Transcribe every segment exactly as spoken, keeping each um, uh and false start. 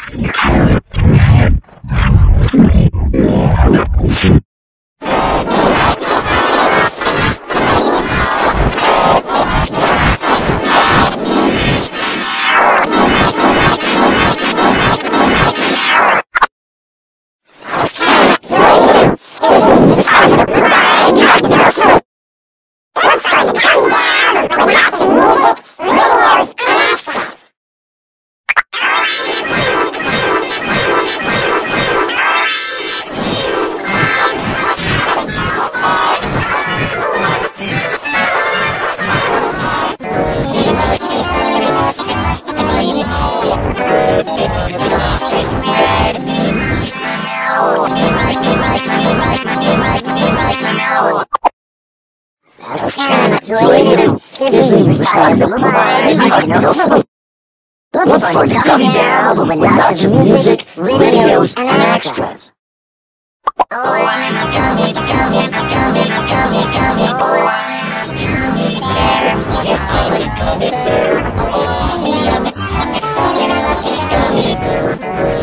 Look for the Gummy album with lots of music, videos, and extras. Oh, I'm a gummy, gummy, gummy, gummy, gummy, oh, I'm a gummy bear. Yes, I'm a gummy bear. Oh, I'm a gummy bear.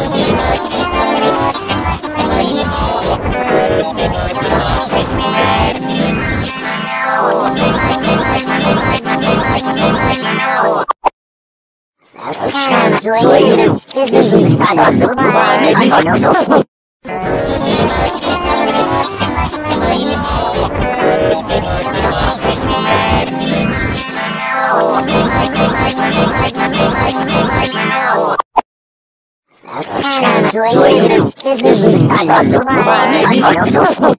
So you know, this is not a look by me, I don't know. So you know, this is not a look by me, I don't know.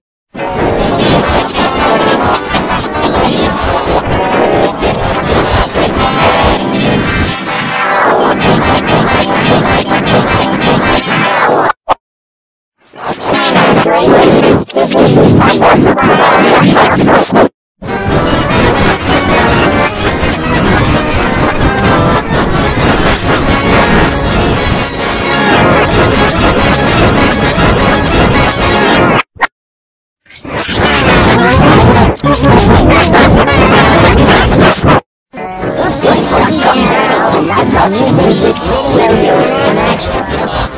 Music, videos, and extras.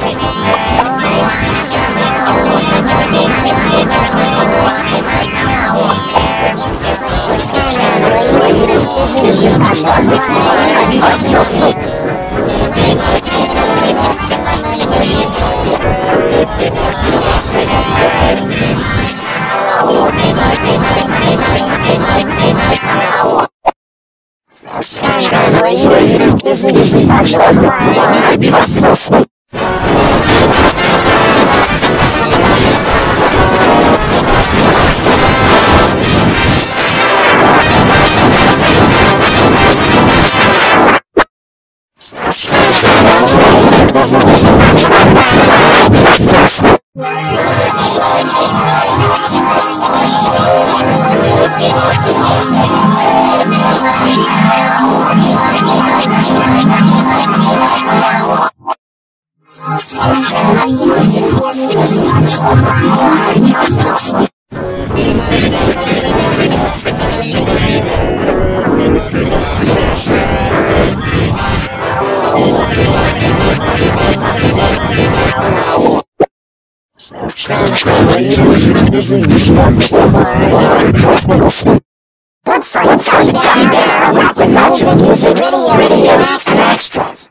Look for the Gummy bear with lots of music, videos, and extras.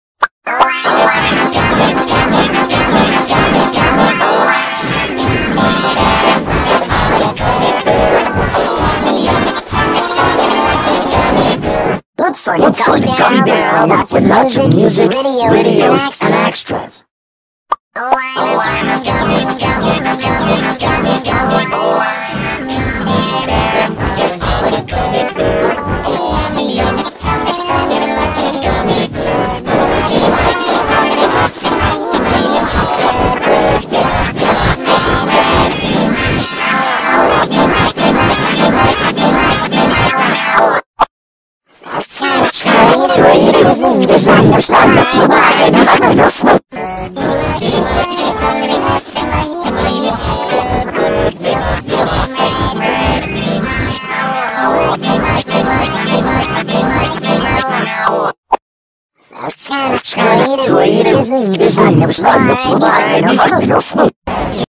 Look for the Gummy bear with lots of music, videos, and extras. Oh, I'm a gummy, gummy, gummy, gummy, gummy, gummy, oh, I'm a gummy bear. Klaskyklaskyklaskyklasky is no float.